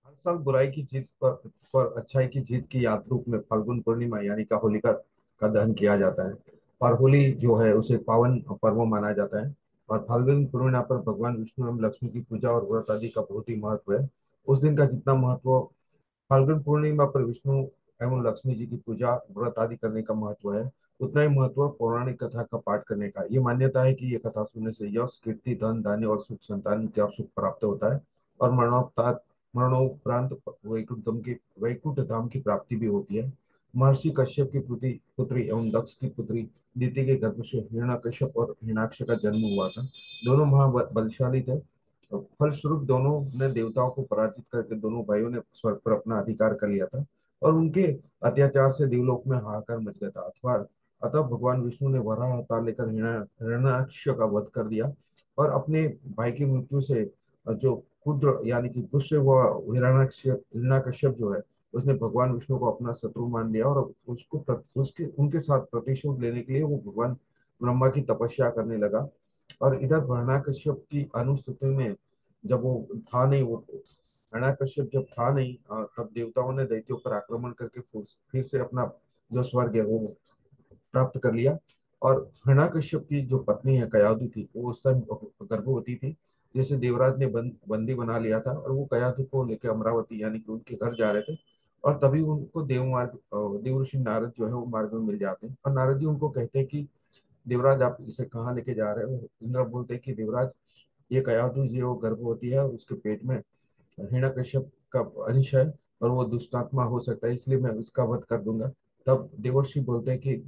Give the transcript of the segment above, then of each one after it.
हर साल बुराई की जीत पर अच्छाई की जीत की याद रूप में फाल्गुन पूर्णिमा यानी का होलिका का दहन किया जाता है। और होली जो है उसे पावन पर्व माना जाता है। और फाल्गुन पूर्णिमा पर भगवान विष्णु एवं लक्ष्मी की पूजा और व्रत आदि का बहुत ही महत्व है। उस दिन का जितना महत्व फाल्गुन पूर्णिमा पर विष्णु एवं लक्ष्मी जी की पूजा व्रत आदि करने का महत्व है, उतना ही महत्व पौराणिक कथा का पाठ करने का। ये मान्यता है कि ये कथा सुनने से यश कीर्ति धन धान्य और सुख संतान का सुख प्राप्त होता है। और मरणोपरांत वैकुंठ धाम की प्राप्ति भी होती है। महर्षि कश्यप की पुत्री एवं दक्ष की पुत्री दिति के गर्भ से हिरण्यकश्यप और हिरण्याक्ष का जन्म हुआ था। दोनों महाबलशाली थे। फलस्वरूप दोनों ने देवताओं को पराजित करके दोनों भाइयों ने स्वर्ग पर अपना अधिकार कर लिया था। और उनके अत्याचार से देवलोक में हाहाकार मच गया था। अथवा अतः भगवान विष्णु ने वराह अवतार लेकर हिरण्याक्ष का वध कर दिया। और अपने भाई की मृत्यु से जो कुद्र यानी कि गुस्से हुआ हिरण्याकश्यप जो है, उसने भगवान विष्णु को अपना शत्रु मान लिया। और उसके उनके साथ प्रतिशोध लेने के लिए वो भगवान ब्रह्मा की तपस्या करने लगा। और इधर हिरण्याकश्यप की अनुस्तुति में जब वो था नहीं, वो हिरण्याकश्यप जब था नहीं, तब देवताओं ने दैत्यों पर आक्रमण करके फिर से अपना जो स्वर्ग है वो प्राप्त कर लिया। और हिरण्याकश्यप की जो पत्नी है कयाधु थी, वो उस टाइम गर्भवती थी, जिसे देवराज ने बंदी बना लिया था। और वो कयाधु को लेकर अमरावती यानी कि उनके घर जा रहे थे। और तभी उनको देव ऋषि नारद जो है वो मार्ग में मिल जाते हैं। और नारद जी उनको कहते हैं कि देवराज आप इसे कहाँ लेके जा रहे हो। इंद्र बोलते हैं कि देवराज, ये कयाधु जी वो गर्भवती है और उसके पेट में हिरण्यकश्यप का अंश है, और वो दुष्टात्मा हो सकता है, इसलिए मैं उसका वध कर दूंगा। तब देवर्षि बोलते हैं कि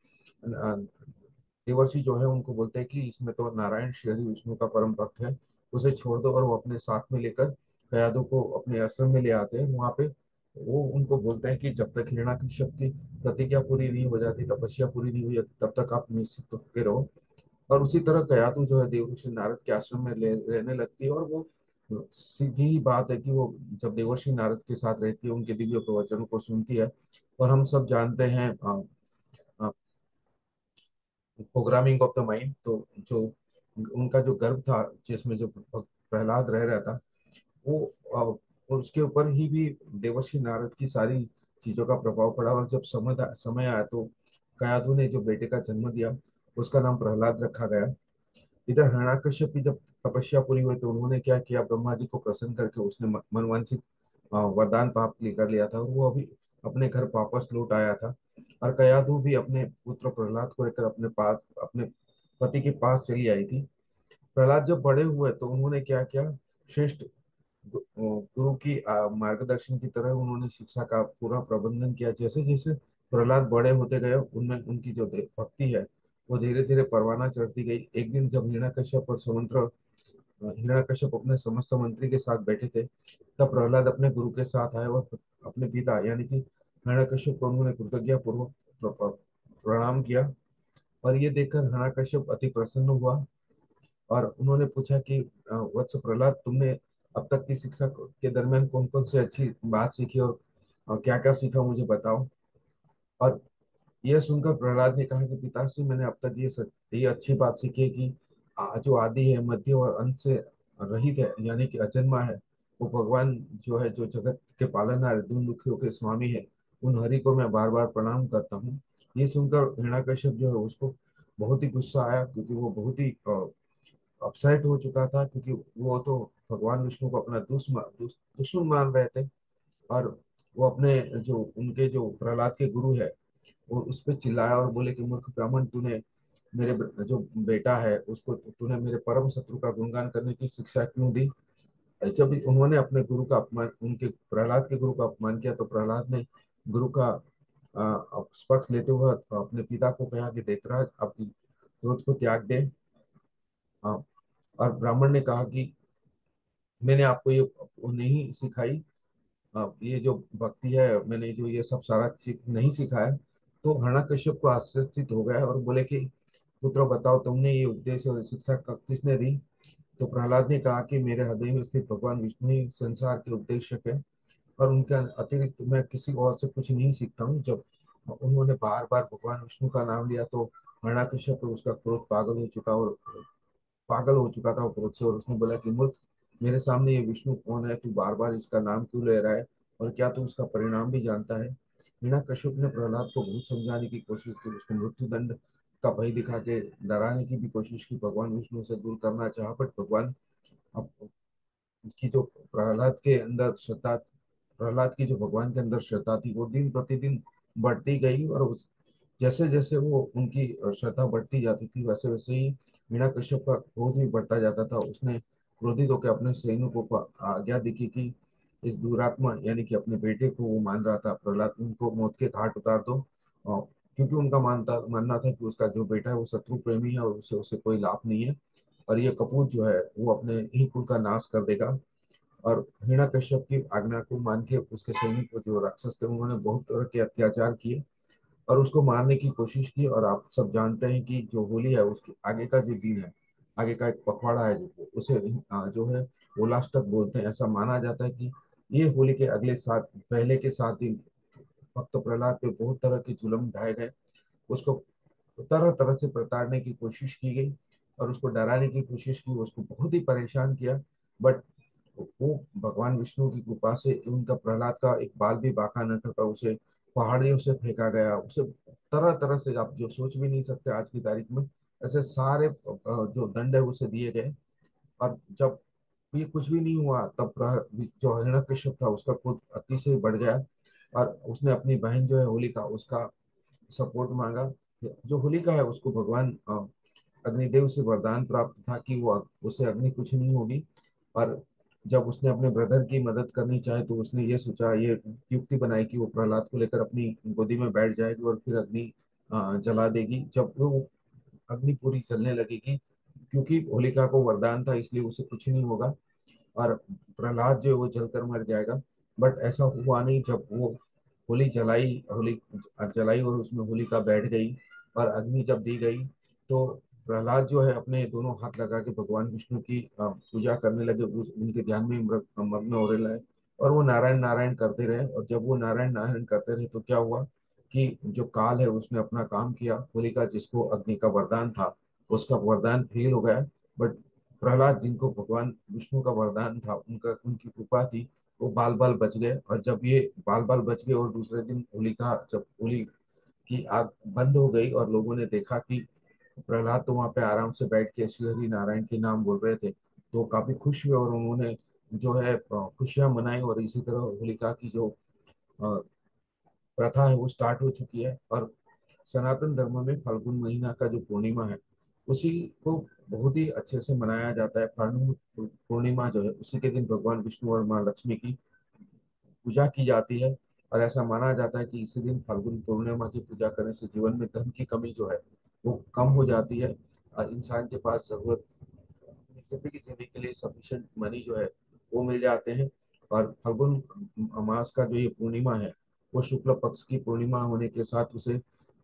देवर्षि जो है उनको बोलते हैं कि इसमें तो नारायण श्री हरि विष्णु का परम भक्त है, उसे छोड़ दो। और वो अपने साथ में लेकर कयादू को अपने आश्रम में ले आते हैं। वहां पे वो उनको बोलते हैं कि जब तक हिरण्यकश्यप की प्रतिज्ञा पूरी नहीं हो जाती, तपस्या पूरी नहीं हुई है, तब तक आप निश्चित होकर रहो। और उसी तरह कयातु जो है देवर्षि नारद के आश्रम में रहने लगती है। और वो सीधी ही बात है कि वो जब देवर्षि नारद के साथ रहती है, उनके दिव्य प्रवचनों को सुनती है। और हम सब जानते हैं प्रोग्रामिंग ऑफ द माइंड, तो जो उनका जो गर्भ था जिसमें जो प्रहलाद रह रहा था, वो उसके ऊपर ही भी देवर्षि नारद की सारी चीजों का प्रभाव पड़ा। और जब समय आया तो कयाधु ने जो बेटे का जन्म दिया, उसका नाम प्रहलाद रखा गया। इधर हिरण्याकश्यप की जब तपस्या पूरी हुई तो उन्होंने क्या किया, ब्रह्मा जी को प्रसन्न करके उसने मनवांछित वरदान प्राप्त कर लिया था। और वो अभी अपने घर वापस लौट आया था। और कयाधु भी अपने पुत्र प्रहलाद को लेकर अपने पति के पास चली आई थी। प्रहलाद जब बड़े हुए तो उन्होंने क्या किया, श्रेष्ठ गुरु की मार्गदर्शन की तरह उन्होंने शिक्षा का पूरा प्रबंधन किया। जैसे जैसे प्रहलाद बड़े होते गए, उनमें उनकी जो भक्ति है वो धीरे धीरे परवाना चढ़ती गई। एक दिन जब हिरण्यकश्यप अपने समस्त मंत्री के साथ बैठे थे, तब प्रहलाद अपने गुरु के साथ आए और अपने पिता यानी कि हिरण्यकश्यप को उन्होंने कृतज्ञता पूर्वक प्रणाम किया। और ये देखकर हिरण्यकश्यप अति प्रसन्न हुआ। और उन्होंने पूछा कि वत्स प्रहलाद, तुमने अब तक की शिक्षा के दरमियान कौन कौन सी अच्छी बात सीखी, और क्या क्या सीखा मुझे बताओ। और यह सुनकर प्रहलाद ने कहा कि पिताश्री, मैंने अब तक ये अच्छी बात सीखी है कि जो आदि है, मध्य और अंत से रहित है, यानी कि अजन्मा है, वो भगवान जो है, जो जगत के पालनहार दुख दुखियों के स्वामी है, उन हरि को मैं बार बार प्रणाम करता हूँ। ये सुनकर हिरण्यकश्यप जो है उसको बहुत ही गुस्सा आया, क्योंकि वो बहुत ही अपसेट हो चुका था, क्योंकि वो तो भगवान विष्णु को अपना दुश्मन मान रहे थे। और वो अपने जो उनके जो प्रहलाद के गुरु है, वो उस पर चिल्लाया और बोले कि मूर्ख ब्राह्मण, तूने जो बेटा है उसको तूने मेरे परम शत्रु का गुणगान करने की शिक्षा क्यों दी। जब उन्होंने अपने गुरु का अपमान, उनके प्रहलाद के गुरु का अपमान किया, तो प्रहलाद ने गुरु का पक्ष लेते हुए अपने पिता को कहा कि देवराज, अपनी क्रोध को त्याग दे। और ब्राह्मण ने कहा कि मैंने आपको ये नहीं सिखाई, ये जो भक्ति है, मैंने जो ये सब सारा नहीं सिखाया। तो हिरण्यकश्यप को आश्चर्यचकित हो गया और बोले कि पुत्र बताओ, तुमने ये उपदेश और शिक्षा किसने दी। तो प्रहलाद ने कहा कि मेरे हृदय में स्थित भगवान विष्णु ही संसार के उपदेशक है, और उनके अतिरिक्त मैं किसी और से कुछ नहीं सीखता हूँ। जब उन्होंने बार बार भगवान विष्णु का नाम लिया तो हिरण्यकश्यप को उसका क्रोध पागल हो चुका था वो क्रोध से। और उसने बोला कि मूर्ख, मेरे सामने ये विष्णु कौन है, तू बार बार इसका नाम क्यों ले रहा है, और क्या तू उसका परिणाम भी जानता है। हिरण्यकश्यप ने प्रहलाद को बहुत समझाने की कोशिश की, उसको मृत्यु दंड का भय दिखा के डराने की भी कोशिश की, भगवान विष्णु से दूर करना चाहा, बट भगवान अब की जो प्रहलाद के अंदर श्रद्धा, प्रहलाद की जो भगवान के अंदर श्रद्धा थी वो दिन प्रतिदिन बढ़ती गई, और जैसे जैसे वो उनकी श्रद्धा बढ़ती जाती थी वैसे वैसे ही हिरण्यकश्यप का क्रोध भी बढ़ता जाता था। उसने क्रोधित होकर अपने सैनिकों को आज्ञा दी कि इस दुरात्मा यानी कि अपने बेटे को वो मान रहा था प्रहलाद, उनको मौत के घाट उतार दो, और क्योंकि उनका मानना था कि उसका जो बेटा है वो शत्रु प्रेमी है और उसे उसे कोई लाभ नहीं है, और ये कपूर जो है वो अपने ही कुल का नाश कर देगा। और हिरण्यकश्यप की आज्ञा को मान के उसके सैनिक जो राक्षस थे उन्होंने बहुत तरह के अत्याचार किए और उसको मारने की कोशिश की। और आप सब जानते हैं कि जो होली है उसके आगे का जो दिन है, आगे का एक पखवाड़ा है जो उसे जो है होलाष्टक बोलते हैं। ऐसा माना जाता है कि ये होली के अगले 7 दिन भक्त प्रहलाद पे बहुत तरह के जुल्म ढाए गए, उसको तरह तरह से प्रताड़ने की कोशिश की गई और उसको डराने की कोशिश की, उसको बहुत ही परेशान किया। बट वो भगवान विष्णु की कृपा से उनका प्रहलाद का एक बाल भी बांका न था, उसे पहाड़ियों से फेंका गया, उसे तरह तरह से आप जो सोच भी नहीं सकते आज की तारीख में ऐसे सारे जो दंड है उसे दिए गए। और जब ये कुछ भी नहीं हुआ तब जो हिरण्यकश्यप था उसका क्रोध अतिशय बढ़ गया, और उसने अपनी बहन जो है होलिका उसका सपोर्ट मांगा। जो होलिका है उसको भगवान अग्निदेव से वरदान प्राप्त था कि वो उसे अग्नि कुछ नहीं होगी। और जब उसने अपने ब्रदर की मदद करनी चाहे तो उसने ये सोचा, ये युक्ति बनाई कि वो प्रहलाद को लेकर अपनी गोदी में बैठ जाएगी और फिर अग्नि जला देगी। जब वो अग्नि पूरी जलने लगेगी, क्योंकि होलिका को वरदान था इसलिए उसे कुछ नहीं होगा और प्रहलाद जो है वो जलकर मर जाएगा। बट ऐसा हुआ नहीं। जब वो होली जलाई और उसमें होलिका बैठ गई और अग्नि जब दी गई तो प्रहलाद जो है अपने दोनों हाथ लगा के भगवान विष्णु की पूजा करने लगे, उनके ध्यान में मग्न होने लगे और वो नारायण नारायण करते रहे। और जब वो नारायण नारायण करते रहे तो क्या हुआ कि जो काल है उसने अपना काम किया, होलिका जिसको अग्नि का वरदान था उसका वरदान फेल हो गया। बट प्रहलाद जिनको भगवान विष्णु का वरदान था, उनका उनकी कृपा थी, वो बाल बाल बच गए। और जब ये बाल बाल बच गए और दूसरे दिन होलिका जब होली की आग बंद हो गई और लोगों ने देखा कि प्रहलाद तो वहां पे आराम से बैठ के श्री हरि नारायण के नाम बोल रहे थे, तो काफी खुश हुए और उन्होंने जो है खुशियां मनाई। और इसी तरह होलिका की जो प्रथा है वो स्टार्ट हो चुकी है। और सनातन धर्म में फाल्गुन महीना का जो पूर्णिमा है उसी को बहुत ही अच्छे से मनाया जाता है। फाल्गुन पूर्णिमा जो है उसी के दिन भगवान विष्णु और माँ लक्ष्मी की पूजा की जाती है। और ऐसा माना जाता है कि इसी दिन फाल्गुन पूर्णिमा की पूजा करने से जीवन में धन की कमी जो है वो कम हो जाती है और इंसान के पास जरूरत सभी की जिंदगी के लिए सफिशिएंट मनी जो है वो मिल जाते हैं। और फाल्गुन मास का जो ये पूर्णिमा है वो शुक्ल पक्ष की पूर्णिमा होने के साथ उसे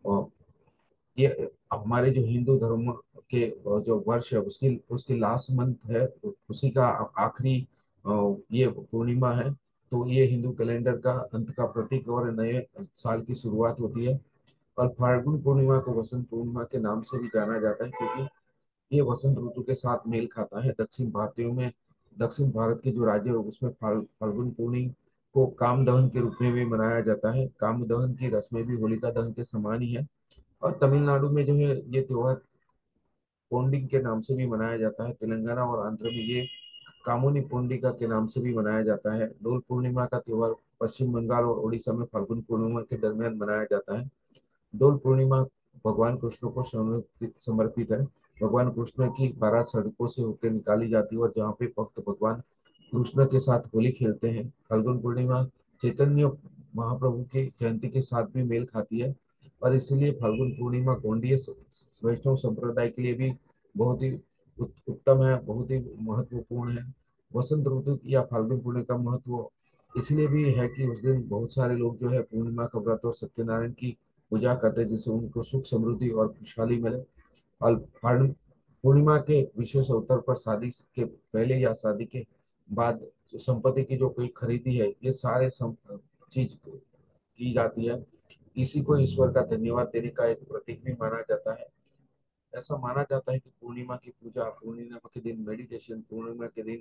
ये हमारे जो हिंदू धर्म के जो वर्ष है उसकी उसकी लास्ट मंथ है, उसी का आखिरी ये पूर्णिमा है। तो ये हिंदू कैलेंडर का अंत का प्रतीक और नए साल की शुरुआत होती है। और फाल्गुन पूर्णिमा को वसंत पूर्णिमा के नाम से भी जाना जाता है क्योंकि ये वसंत ऋतु के साथ मेल खाता है। दक्षिण भारतीयों में दक्षिण भारत के जो राज्य है उसमें फाल्गुन पूर्णिमा को काम दहन के रूप में भी मनाया जाता है। काम दहन की रस्में भी होलिका दहन के समान ही है। और तमिलनाडु में जो है ये त्योहार पोंडिंग के नाम से भी मनाया जाता है। तेलंगाना और आंध्र में ये कामुनी पोंडिका के नाम से भी मनाया जाता है। डोल पूर्णिमा का त्योहार पश्चिम बंगाल और उड़ीसा में फाल्गुन पूर्णिमा के दरमियान मनाया जाता है। डोल पूर्णिमा भगवान कृष्ण को समर्पित है। भगवान कृष्ण की बारात सड़कों से होकर निकाली जाती है और जहाँ पे भक्त भगवान कृष्ण के साथ होली खेलते हैं। फाल्गुन पूर्णिमा चैतन्य महाप्रभु की जयंती के साथ भी मेल खाती है और इसलिए फाल्गुन पूर्णिमा गौड़ीय वैष्णव संप्रदाय के लिए भी बहुत ही उत्तम है, बहुत ही महत्वपूर्ण है। वसंत ऋतु या फाल्गुन पूर्णिमा का महत्व इसलिए भी है कि उस दिन बहुत सारे लोग जो है पूर्णिमा का व्रत और सत्यनारायण की पूजा करते हैं जिससे उनको सुख समृद्धि और खुशहाली मिले। और पूर्णिमा के विशेष अवसर पर शादी के पहले या शादी के बाद संपत्ति की जो कोई खरीदी है ये सारे चीज की जाती है। इसी को ईश्वर का धन्यवाद देने का एक प्रतीक भी माना जाता है। ऐसा माना जाता है कि पूर्णिमा की पूजा, पूर्णिमा के दिन मेडिटेशन, पूर्णिमा के दिन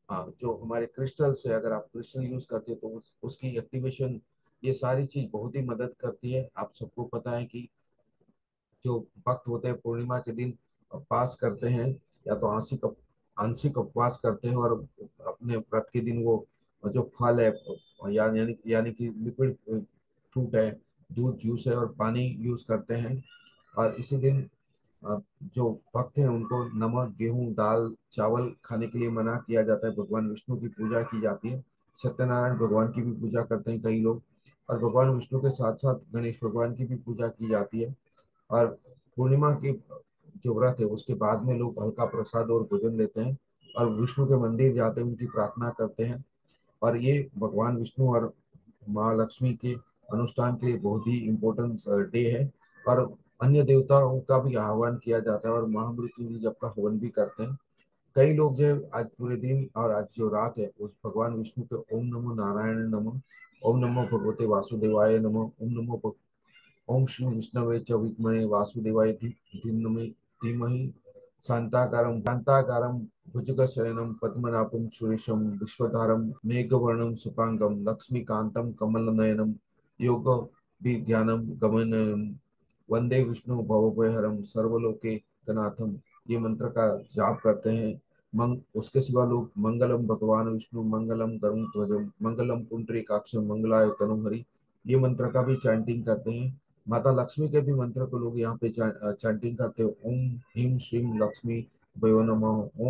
हाँ, जो हमारे क्रिस्टल्स है, अगर आप क्रिस्टल यूज करते हैं तो उसकी एक्टिवेशन, ये सारी चीज बहुत ही मदद करती है। आप सबको पता है कि जो भक्त होते हैं पूर्णिमा के दिन उपवास करते हैं, या तो आंशिक आंशिक उपवास करते हैं, और अपने व्रत के दिन वो जो फल है, यानी कि लिक्विड फ्रूट है, दूध, जूस है और पानी यूज करते हैं। और इसी दिन अ, जो भक्त हैं उनको नमक, गेहूं, दाल, चावल खाने के लिए मना किया जाता है। भगवान विष्णु की पूजा की जाती है। सत्यनारायण भगवान की भी पूजा करते हैं कई लोग, और भगवान विष्णु के साथ साथ गणेश भगवान की भी पूजा की जाती है। और पूर्णिमा की जो व्रत है उसके बाद में लोग हल्का प्रसाद और भोजन लेते हैं, और विष्णु के मंदिर जाते हैं, उनकी प्रार्थना करते हैं। और ये भगवान विष्णु और माँ लक्ष्मी के अनुष्ठान के लिए बहुत ही इम्पोर्टेंट डे है। और अन्य देवताओं का भी आह्वान किया जाता है, और महामृत्युंजय जप का हवन भी करते हैं। कई लोग जो आज पूरे दिन और आज जो रात है उस भगवान विष्णु के ओम नमो नारायण नमः, ओम नमो भगवते वासुदेवाय नमः, ओम श्री विष्णवे च विद्महे वासुदेवाय धीमहि, शांताकारं भुजगशयनं पद्मनाभं सुरेशं विश्वधारं मेघवर्णं सुपांगं लक्ष्मीकांतं कमलनयनं योगविद्यानं गमनं वंदे विष्णु भवभयहरं सर्वलोकैकनाथं। ये मंत्र का जाप करते हैं। उसके सिवा लोग मंगलम भगवान विष्णु, मंगलम गरुण ध्वजम, मंगलम पुंडरीकाक्षम, मंगलाय तनुहरि, ये मंत्र का भी चैंटिंग करते हैं। माता लक्ष्मी के भी मंत्र को लोग यहाँ पे चैंटिंग करते हैं। ओम ह्रीम श्रीम लक्ष्मी भयो नमः,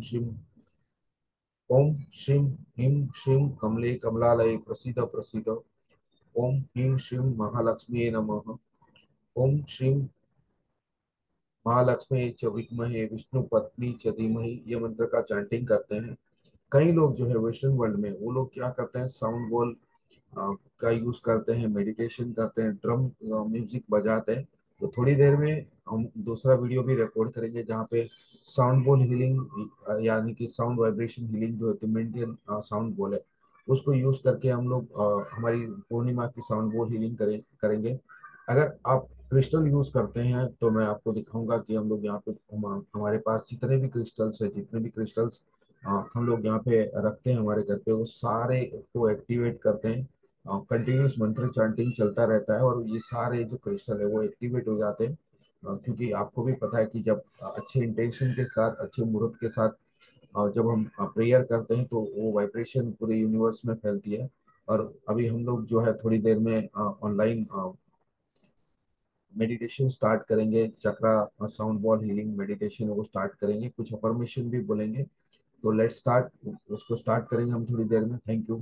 ओम श्रीम ह्रीम श्रीम कमले कमलालय प्रसीद प्रसीद, ओम ह्रीम श्रीम महालक्ष्मी नमः, ओम श्रीम महालक्ष्मी च विद्महे विष्णु पत्नी च धीमहि, ये मंत्र का चैंटिंग करते हैं। कई लोग जो है वेस्टर्न वर्ल्ड में, वो लोग क्या करते हैं, साउंड बॉल का यूज करते हैं, मेडिटेशन करते हैं, ड्रम म्यूजिक बजाते हैं। तो थोड़ी देर में हम दूसरा वीडियो भी रिकॉर्ड करेंगे जहाँ पे साउंड बॉल हीलिंग, यानी कि साउंड वाइब्रेशन हीलिंग जो है तिब्बतियन साउंड बॉल है, उसको यूज करके हम लोग हमारी पूर्णिमा की साउंड बॉल हीलिंग करेंगे। अगर आप क्रिस्टल यूज करते हैं तो मैं आपको दिखाऊंगा कि हम लोग यहाँ पे हमारे पास जितने भी क्रिस्टल्स है, जितने भी क्रिस्टल्स हम लोग यहाँ पे रखते हैं हमारे घर पे, वो सारे को एक्टिवेट करते हैं। कंटिन्यूस मंत्र चैंटिंग चलता रहता है, और ये सारे जो क्रिस्टल है वो एक्टिवेट हो जाते हैं। क्योंकि आपको भी पता है कि जब अच्छे इंटेंशन के साथ, अच्छे मुहूर्त के साथ जब हम प्रेयर करते हैं तो वो वाइब्रेशन पूरे यूनिवर्स में फैलती है। और अभी हम लोग जो है थोड़ी देर में ऑनलाइन मेडिटेशन स्टार्ट करेंगे, chakra sound bowl healing meditation वो स्टार्ट करेंगे, कुछ अफर्मेशन भी बोलेंगे। तो लेट्स स्टार्ट, उसको स्टार्ट करेंगे हम थोड़ी देर में। Thank you.